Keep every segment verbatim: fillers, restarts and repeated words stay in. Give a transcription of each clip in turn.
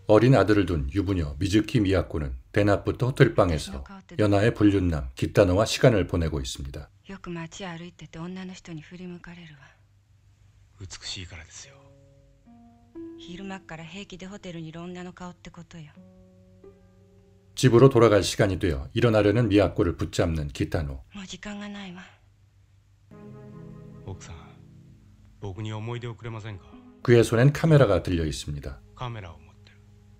어린 아들을 둔 유부녀 미즈키 미야코는 대낮부터 호텔방에서 연하의 불륜남 기타노와 시간을 보내고 있습니다. よく街歩いてて女の人に振り向かれるわ。 美しいからですよ。 昼間から平気でホテルにいる女の顔ってことよ。 집으로 돌아갈 시간이 되어 일어나려는 미야코를 붙잡는 기타노. もう時間がないわ。 奥さん、僕に思い出をくれませんか? 그의 손엔 카메라가 들려 있습니다. 카메라を持ってる.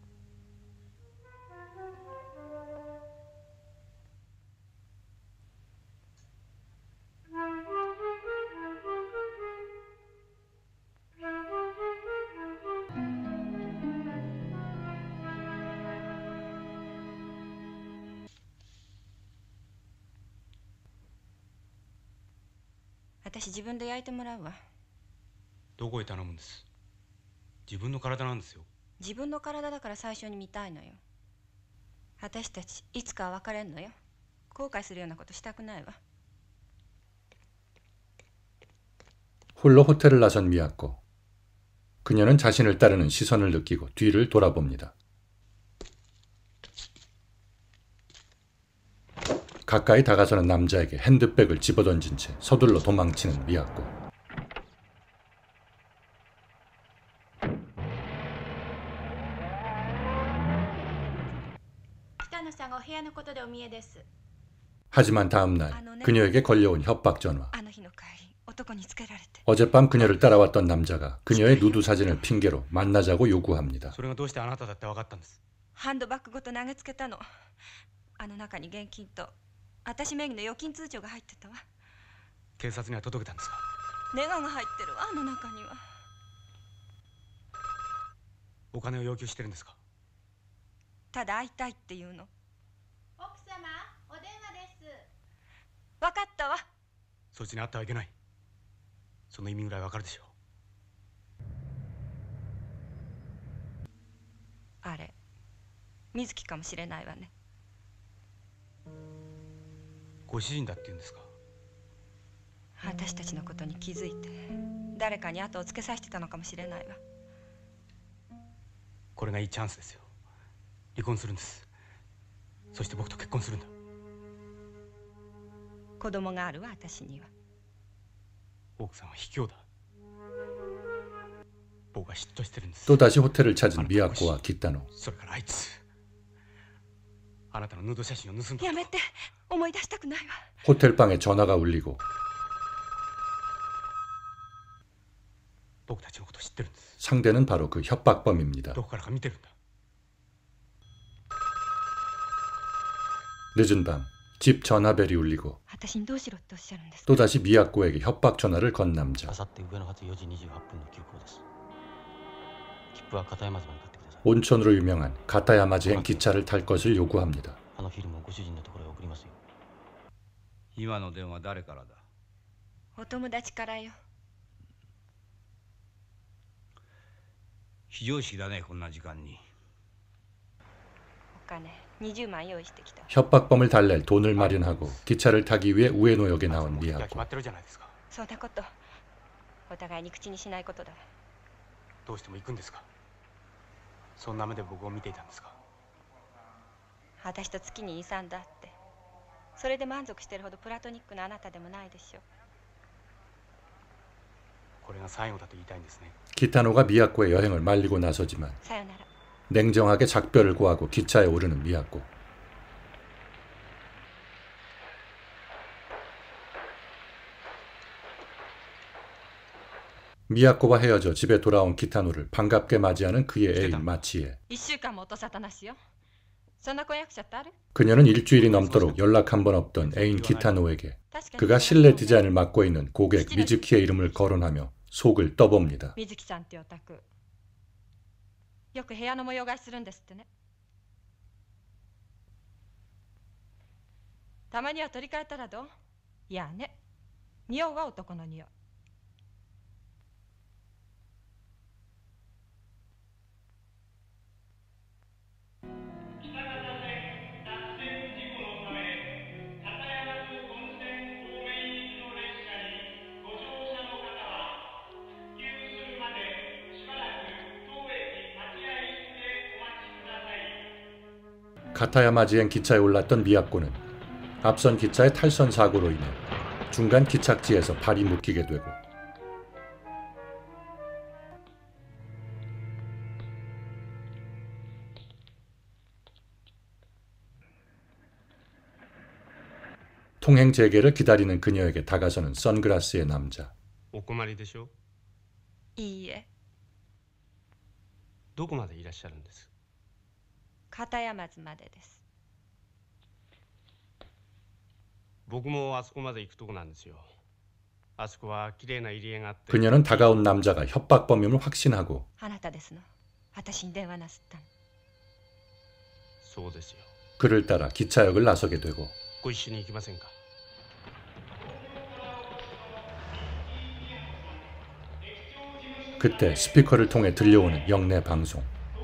私自分で焼いてもらうわ。 どこへ頼むんです？自分の体なんですよ。 自分の体だから最初に見たいのよ。私たちいつかは別れんのよ。後悔するようなことしたくないわ。 홀로 호텔을 나선 미야코. 그녀는 자신을 따르는 시선을 느끼고 뒤를 돌아봅니다. 가까이 다가서는 남자에게 핸드백을 집어던진 채 서둘러 도망치는 미야코. 하지만 다음 날 그녀에게 걸려온 협박 전화. 어젯밤 그녀를 따라왔던 남자가 그녀의 누드 사진을 핑계로 만나자고 요구합니다. それがどうしてあなただって分かったんです? ハンドバッグごと投げつけたの。あの中に現金と私名義の預金通帳が入ってたわ。 警察には届けたんですか? ネガが入ってるわ、あの中には。 お金を要求してるんですか? ただ会いたいっていうの。 奥様、お電話です。 分かったわ。 そいつに会ってはいけない。その意味ぐらいわかるでしょう。 あれ、水木かもしれないわね。 ご主人だって言うんですか？ 私たちのことに気づいて誰かに後をつけさせてたのかもしれないわ。 これがいいチャンスですよ。離婚するんです。そして僕と結婚するんだ。 子供があるわ、私には。 奥さんは卑怯だ。僕は嫉妬してるんです。 또다시 호텔을 찾은 미야코와 기타노. それからあいつ、あなたのヌード写真を盗んだ。 やめて、思い出したくないわ。 호텔방에 전화가 울리고 僕たちのこと知ってるんです。 상대는 바로 그 협박범입니다. どこからか見てるんだ。 늦은 밤 집 전화벨이 울리고 私にどうしろっておっしゃるんですか? 또다시 미야코에게 협박 전화를 건 남자. 明後日上野発よじにじゅうはっぷんの急行です。切符は片山津まで買ってください。 온천으로 유명한 가타야마지행 기차를 탈 것을 요구합니다. あのフィルムをご主人のところへ送りますよ。 今の電話誰からだ？ お友達からよ。 非常識だね、こんな時間に。 お金にじゅうまん用意してきた。 협박범을 달랠 돈을 마련하고 기차를 타기 위해 우에노역에 나온 미야코. そうだこと、お互いに口にしないことだわ。 どうしても行くんですか？そんな目で僕を見ていたんですか？ 私と月にに、さんだって、それで満足してるほどプラトニックなあなたでもないでしょう。 これが最後だと言いたいんですね。 기타노가 미야코의 여행을 말리고 나서지만 さよなら。 냉정하게 작별을 고하고 기차에 오르는 미야코. 미야코와 헤어져 집에 돌아온 기타노를 반갑게 맞이하는 그의 애인 마치에. いっしゅうかんも音沙汰なしよ。そんな婚約者ってある? 그녀는 일주일이 넘도록 연락 한 번 없던 애인 기타노에게 그가 실내 디자인을 맡고 있는 고객 미즈키의 이름을 거론하며 속을 떠봅니다. 水木さんってお宅、よく部屋の模様替えするんですってね。たまには取り替えたらどう？いやね、匂うは男の匂い。 가타야마지행 기차에 올랐던 미야코는 앞선 기차의 탈선 사고로 인해 중간 기착지에서 발이 묶이게 되고 통행 재개를 기다리는 그녀에게 다가서는 선글라스의 남자. お困りでしょう。 いいえ、 どこまでいらっしゃるんです？ 片山津までです。 僕もあそこまで行くとこなんですよ。あそこは綺麗な入り江があって。 그녀는 다가온 남자가 협박범임을 확신하고 あなたですの。私に電話なすったの。 そうですよ。 그를 따라 기차역을 나서게 되고 ご一緒に行きませんか？ 그때 스피커를 통해 들려오는 영내 방송.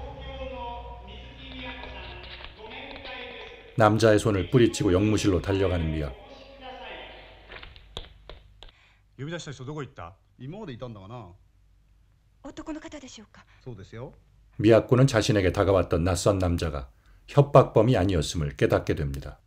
남자의 손을 뿌리치고 영무실로 달려가는 미야. 呼び出した人どこ行った？ 今までいたんだがな。 男の方でしょうか？ そうですよ。 미야코는 자신에게 다가왔던 낯선 남자가 협박범이 아니었음을 깨닫게 됩니다.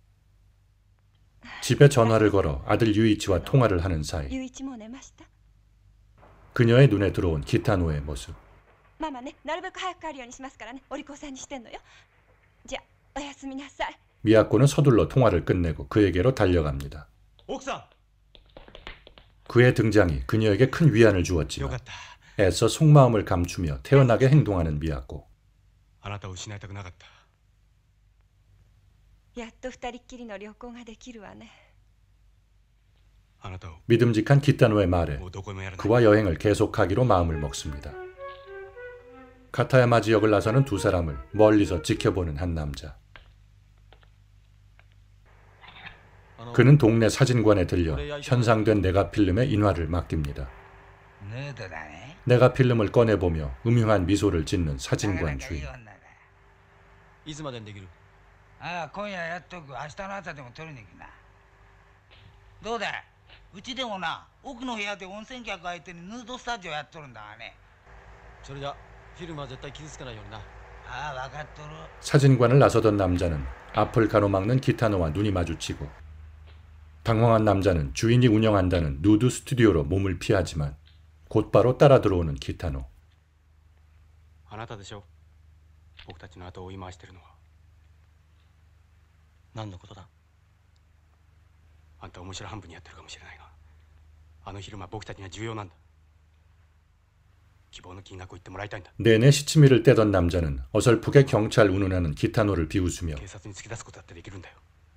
집에 전화를 걸어 아들 유이치와 통화를 하는 사이 ゆういちもう寝ました？ 그녀의 눈에 들어온 기타노의 모습. ママね、なるべく早く帰るようにしますからね。お利口さんにしてんのよ。じゃあ、おやすみなさい。 미야코는 서둘러 통화를 끝내고 그에게로 달려갑니다. 奥さん。 그의 등장이 그녀에게 큰 위안을 주었지만 애써 속마음을 감추며 태연하게 행동하는 미야코. あなたを失いたくなかった。 やっと二人っきりの旅行ができるわね。 믿음직한 기타노의 말에 그와 여행을 계속하기로 마음을 먹습니다. 가타야마 지역을 나서는 두 사람을 멀리서 지켜보는 한 남자. 그는 동네 사진관에 들려 현상된 네가필름의 인화를 맡깁니다. 네가필름을 꺼내보며 음흉한 미소를 짓는 사진관 주인. いつまでにできる？ ああ、今夜やっとく。明日の朝でも取りに行くな。どうだい？うちでもな、奥の部屋で温泉客相手にヌードスタジオやっとるんだがね。 それじゃフィルムは絶対傷つかないようにな。 ああ、分かっとる。 사진관을 나서던 남자는 앞을 가로막는 기타노와 눈이 마주치고 당황한 남자는 주인이 운영한다는 누드 스튜디오로 몸을 피하지만 곧바로 따라 들어오는 기타노. あなたでしょ。僕たちの後を追い回してるのは。 何のことだ？ あんた面白半分にやってるかもしれないが、あの昼間僕たちには重要なんだ。希望の金額を言ってもらいたいんだ。 내내 시치미를 떼던 남자는 어설프게 경찰 운운하는 기타노를 비웃으며 警察に突き出すことだってできるんだよ。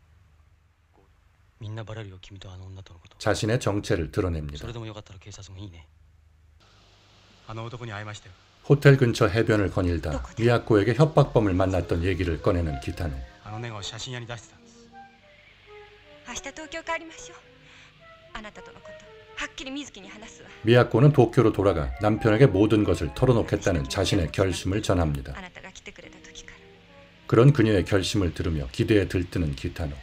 みんなバレるよ、君とあの女とのこと。 자신의 정체를 드러냅니다. それでもよかったら警察もいいね。 あの男に会いましたよ。 호텔 근처 해변을 거닐다 미야코에게 협박범을 만났던 얘기를 꺼내는 기타노. あのネガを写真屋に出してたんです。 明日東京帰りましょう。あなたとのことはっきり水木に話すわ。 미야코는 도쿄로 돌아가 남편에게 모든 것을 털어놓겠다는 자신의 결심을 전합니다. あなたが来てくれた時から。 그런 그녀의 결심을 들으며 기대에 들뜨는 기타노.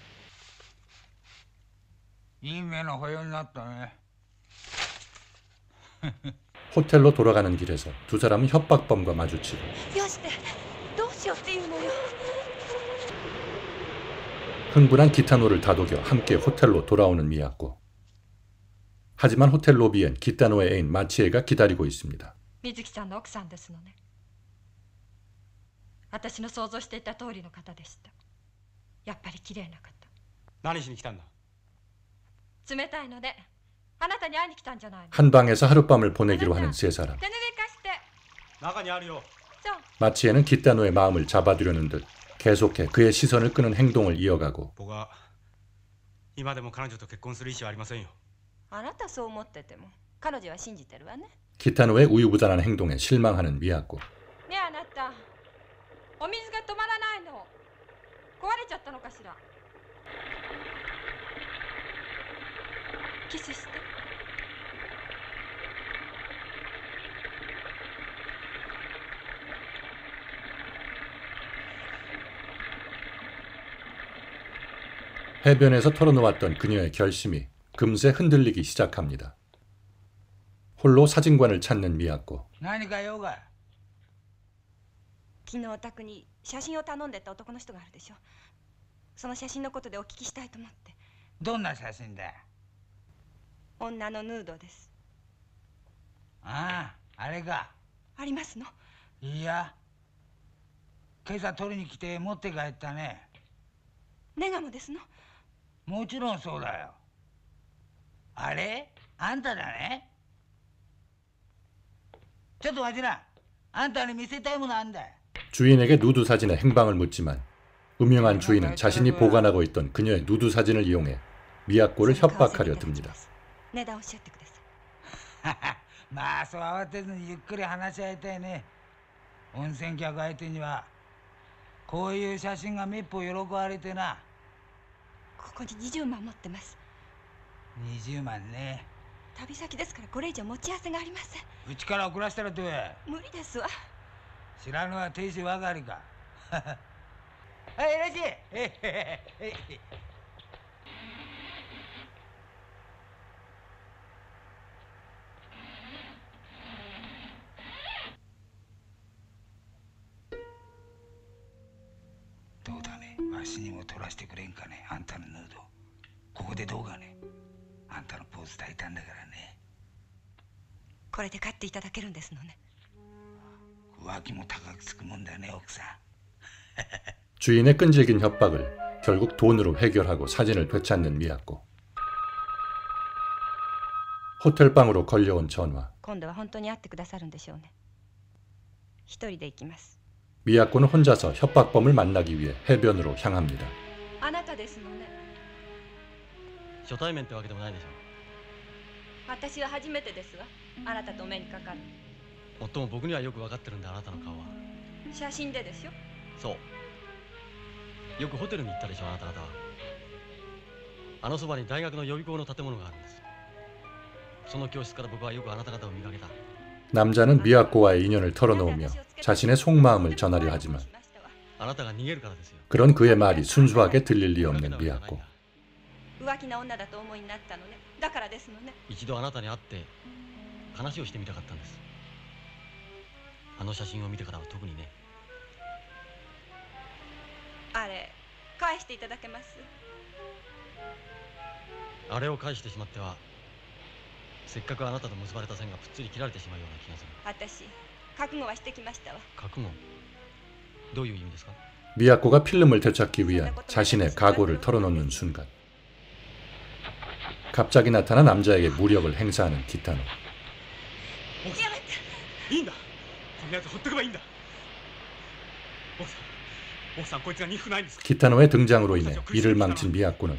いい目の保養になったね。 호텔로 돌아가는 길에서 두 사람은 협박범과 마주치고 よしてどうしようっていうのよ。 흥분한 기타노를 다독여 함께 호텔로 돌아오는 미야코. 하지만 호텔 로비엔 기타노의 애인 마치에가 기다리고 있습니다. 水木さんの奥さんですのね。私の想像していた通りの方でした。やっぱり綺麗な方。 何しに来たんだ？ 冷たいのであなたに会いに来たんじゃないの。 한 방에서 하룻밤을 보내기로 하는 세 사람. 手拭い貸して。 中にあるよ。 마치에는 기타노의 마음을 잡아두려는 듯 계속해 그의 시선을 끄는 행동을 이어가고 僕は今でも彼女と結婚する意思はありませんよ。 あなたそう思ってても彼女は信じてるわね。 기타노의 우유부단한 행동에 실망하는 미야코. ねえあなた、お水が止まらないの。壊れちゃったのかしら。キスして。 해변에서 털어놓았던 그녀의 결심이 금세 흔들리기 시작합니다. 홀로 사진관을 찾는 미야코. 何か用かい？ 昨日お宅に写真を頼んでった男の人があるでしょ。その写真のことでお聞きしたいと思って。 どんな写真だ？ 女のヌードです。 ああ、あれか。 ありますの？ いや、今朝取りに来て持って帰ったね。 ネガモですの？ もちろんそうだよ。あれ？あんただね。ちょっと待ちな。あんたに見せたいものあんだ。 주인에게 누드 사진의 행방을 묻지만 음흉한 주인은 자신이 보관하고 있던 그녀의 누드 사진을 이용해 미야코를 협박하려 듭니다. 値段おっしゃってください。 まあそう慌てずにゆっくり話し合いたいね。温泉客相手にはこういう写真がめっぽう喜ばれてな。 ここににじゅうまん持ってます。 にじゅうまんね。 旅先ですからこれ以上持ち合わせがありません。 うちから送らせたらどうや。 無理ですわ。 知らぬは亭主ばかりか。はい、いらっしゃい。えへへへ。どうだね、わしにも撮らせてくれんかね、あんたのヌード。ここでどうかね。あんたのポーズ抱いたんだからね。 これで買っていただけるんですのね。 脇も高くつくもんだね、奥さん。 주인의 끈질긴 협박을 결국 돈으로 해결하고 사진을 되찾는 미야코. 호텔방으로 걸려온 전화. 今度は本当に会ってくださるんでしょうね。一人で行きます。 미야코는 혼자서 협박범을 만나기 위해 해변으로 향합니다. あなたですのね。 初対面ってわけでもないでしょ。 私は初めてですわ。あなたとお目にかかる。 もっとも僕にはよくわかってるんだ、あなたの顔は。 写真でですよ。 そう。よくホテルに行ったでしょ、あなた方は。あのそばに大学の予備校の建物があるんです。その教室から僕はよくあなた方を見かけた。 남자는 미야코와의 인연을 털어놓으며 자신의 속마음을 전하려 하지만 그런 그의 말이 순수하게 들릴 리 없는 미야코. 浮気な女だと思いになったのね。だからですのね。 一度あなたに会って話をしてみたかったんです。あの写真を見てからは特にね。 あれ返していただけます？ あれを返してしまってはせっかくあなたと結ばれた線がぷっつり切られてしまうような気がする。 私覚悟はしてきましたわ。 覚悟？どういう意味ですか？ 미야코가 필름을 되찾기 위한 자신의 각오를 털어놓는 순간 갑자기 나타난 남자에게 무력을 행사하는 기타노. 기타노의 등장으로 인해 일을 망친 미야코는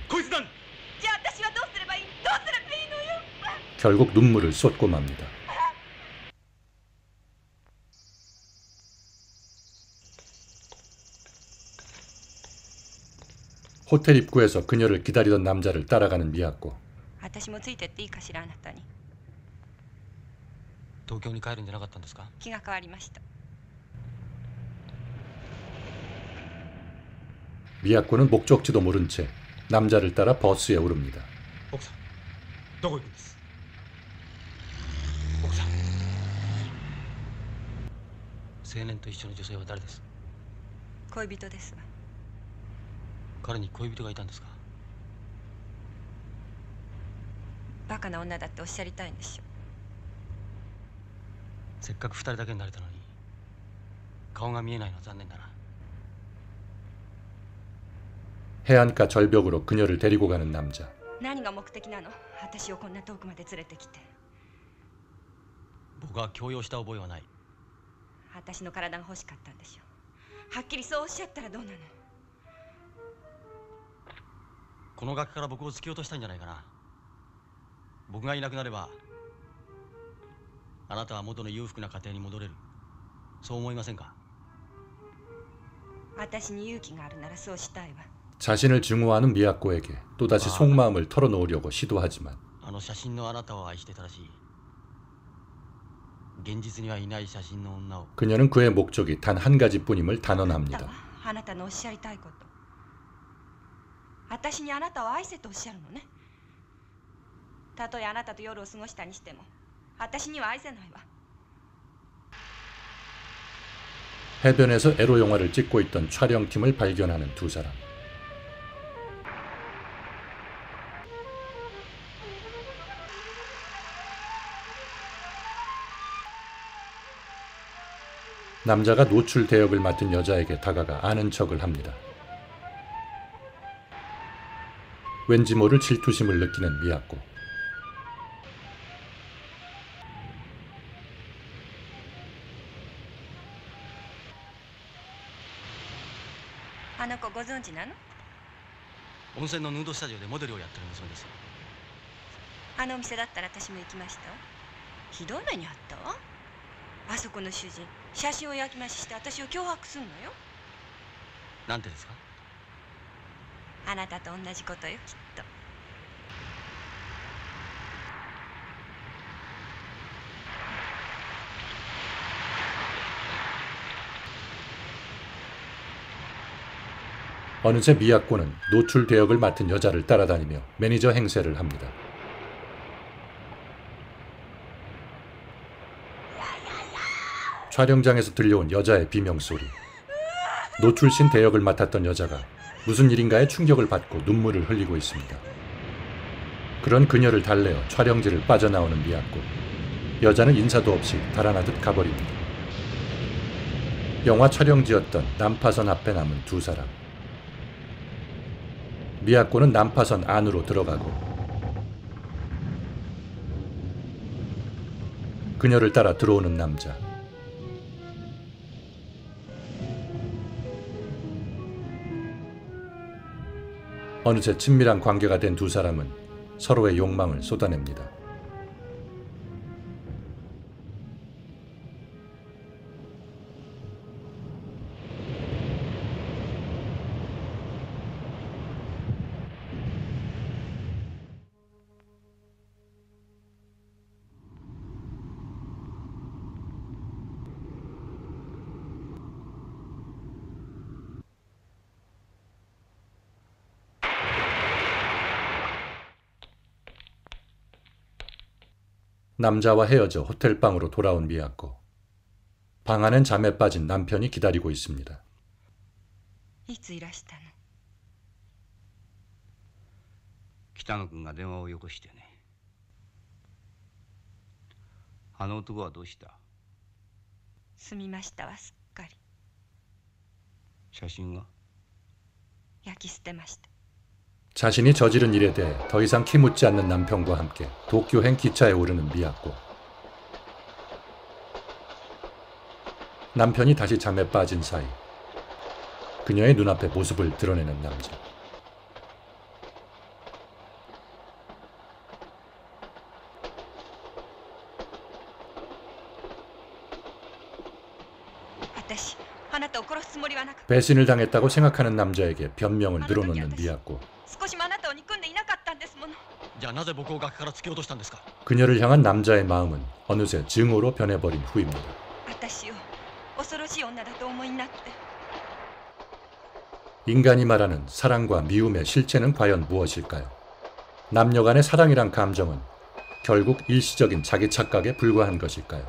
결국 눈물을 쏟고 맙니다. 호텔 입구에서 그녀를 기다리던 남자를 따라가는 미야코. 私もついてっていいかしら、あなたに。 東京に帰るんじゃなかったんですか？ 気が変わりました。 미야코는 목적지도 모른 채 남자를 따라 버스에 오릅니다. 奥さん、どこ行くんです？奥さん。 青年と一緒の女性は誰です？ 恋人ですわ。 彼に恋人がいたんですか？ バカな女だっておっしゃりたいんでしょ。 せっかく二人だけになれたのに顔が見えないのは残念だな。 해안가 절벽으로 그녀를 데리고 가는 남자. 何が目的なの？私をこんな遠くまで連れてきて。 僕は強要した覚えはない。 私の体が欲しかったんでしょう。はっきりそうおっしゃったらどうなの？ この崖から僕を突き落としたんじゃないかな。僕がいなくなればあなたは元の裕福な家庭に戻れる。そう思いませんか？ 私に勇気があるならそうしたいわ。 자신을 증오하는 미야코에게 또다시 속마음을 털어놓으려고 시도하지만 あの写真のあなたを愛してたらしい。現実にはいない写真の女を 그녀는 그의 목적이 단 한 가지뿐임을 단언합니다. あなたのおっしゃりたいこと。私にあなたを愛せとおっしゃるのね。たとえあなたと夜を過ごしたにしても私には愛せないわ。 해변에서 에로 영화를 찍고 있던 촬영팀을 발견하는 두 사람. 남자가 노출 대역을 맡은 여자에게 다가가 아는 척을 합니다. 왠지 모를 질투심을 느끼는 미야코. あの子ご存知なの？ 温泉のヌードスタジオでモデルをやってる娘です。 あのお店だったら私も行きましたわ。ひどい目にあったわ。あそこの主人、写真を焼き増しして私を脅迫すんのよ。 なんてですか？ あなたと同じことよ、きっと。 어느새 미야코는 노출 대역을 맡은 여자를 따라다니며 매니저 행세를 합니다. 촬영장에서 들려온 여자의 비명소리. 노출신 대역을 맡았던 여자가 무슨 일인가에 충격을 받고 눈물을 흘리고 있습니다. 그런 그녀를 달래어 촬영지를 빠져나오는 미야코. 여자는 인사도 없이 달아나듯 가버립니다. 영화 촬영지였던 난파선 앞에 남은 두 사람. 미야코는 난파선 안으로 들어가고 그녀를 따라 들어오는 남자. 어느새 친밀한 관계가 된 두 사람은 서로의 욕망을 쏟아냅니다. 남자와 헤어져 호텔방으로 돌아온 미야코. 방 안엔 잠에 빠진 남편이 기다리고 있습니다. いついらしたの？ 北野君が電話をよこしてね。あの男はどうした？ 済みましたわ、すっかり。 写真が？ 焼き捨てました。 자신이 저지른 일에 대해 더 이상 키묻지 않는 남편과 함께 도쿄행 기차에 오르는 미야코. 남편이 다시 잠에 빠진 사이 그녀의 눈앞에 모습을 드러내는 남자. 배신을 당했다고 생각하는 남자에게 변명을 늘어놓는 미야코. 그녀를 향한 남자의 마음은 어느새 증오로 변해버린 후입니다. 인간이 말하는 사랑과 미움의 실체는 과연 무엇일까요? 남녀 간의 사랑이란 감정은 결국 일시적인 자기 착각에 불과한 것일까요?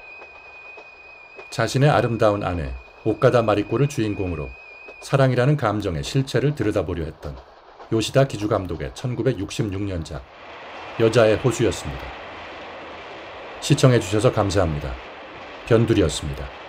자신의 아름다운 아내 오카다 마리코를 주인공으로 사랑이라는 감정의 실체를 들여다보려 했던 요시다 기주 감독의 천구백육십육 년작 여자의 호수였습니다. 시청해주셔서 감사합니다. 변두리였습니다.